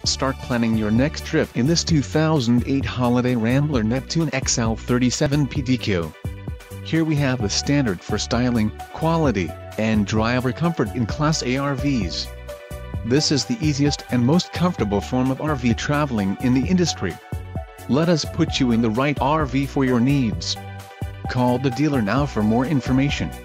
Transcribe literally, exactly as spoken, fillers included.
Start planning your next trip in this two thousand eight holiday Rambler Neptune X L thirty-seven P D Q. Here we have the standard for styling, quality, and driver comfort in Class A R Vs. This is the easiest and most comfortable form of R V traveling in the industry. Let us put you in the right R V for your needs. Call the dealer now for more information.